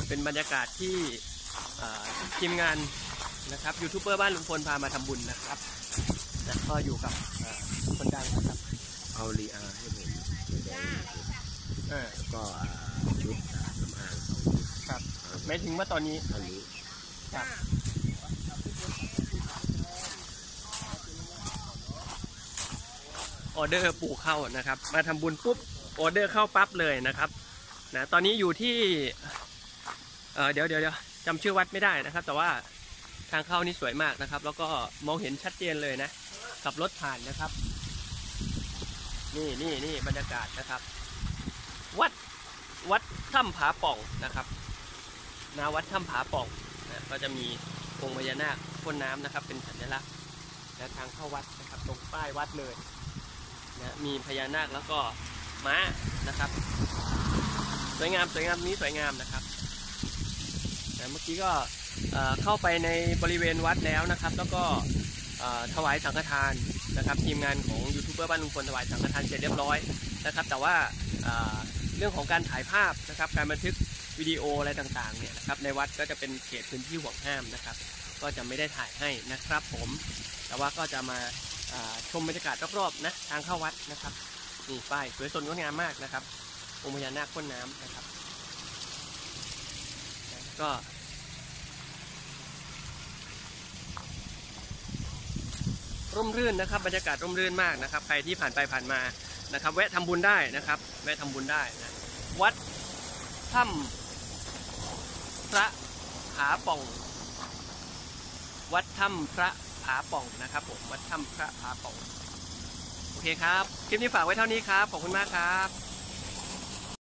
เป็นบรรยากาศที่ทีมงานนะครับยูทูบเบอร์บ้านลุงพลพามาทำบุญนะครับนะก็อยู่กับคนดังนะครับเอาลีอาให้ผมก็ชุดสำอางครับหมายถึงว่าตอนนี้ครับออเดอร์ปู่เข้านะครับมาทำบุญปุ๊บออเดอร์เข้าปั๊บเลยนะครับนะตอนนี้อยู่ที่เดี๋ยวจำชื่อวัดไม่ได้นะครับแต่ว่าทางเข้านี่สวยมากนะครับแล้วก็มองเห็นชัดเจนเลยนะขับรถผ่านนะครับนี่บรรยากาศนะครับวัดถ้ำผาป่องนะครับนาวัดถ้ำผาป่องนะก็จะมีองค์พญานาคพ่นน้ำนะครับเป็นสัญลักษณ์และทางเข้าวัดนะครับตรงป้ายวัดเลยนะมีพญานาคแล้วก็ม้านะครับสวยงามนี้สวยงามนะครับนะเมื่อกี้ก็เข้าไปในบริเวณวัดแล้วนะครับแล้วก็ถวายสังฆทานนะครับทีมงานของยูทูบเบอร์บ้านลุงพลถวายสังฆทานเสร็จเรียบร้อยนะครับแต่ว่าเรื่องของการถ่ายภาพนะครับการบันทึกวิดีโออะไรต่างๆเนี่ยนะครับในวัดก็จะเป็นเขตพื้นที่ห่วงห้ามนะครับก็จะไม่ได้ถ่ายให้นะครับผมแต่ว่าก็จะมาชมบรรยากาศรอบๆนะทางเข้าวัดนะครับนี่ป้ายสวยสดงดงามมากนะครับองค์พญานาคพ่นน้ำนะครับก็ร่มรื่นนะครับบรรยากาศร่มรื่นมากนะครับใครที่ผ่านไปผ่านมานะครับแวะทำบุญได้นะครับแวะทำบุญได้นะวัดถ้ำพระผาป่องวัดถ้ำพระผาป่องนะครับผมวัดถ้ำพระผาป่องโอเคครับคลิปนี้ฝากไว้เท่านี้ครับขอบคุณมากครับ